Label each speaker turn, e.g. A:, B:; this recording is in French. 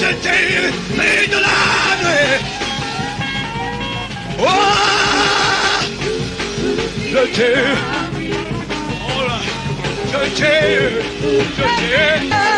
A: thé, mais de la nuit. Oh, le thé. Oh là, le thé, le thé.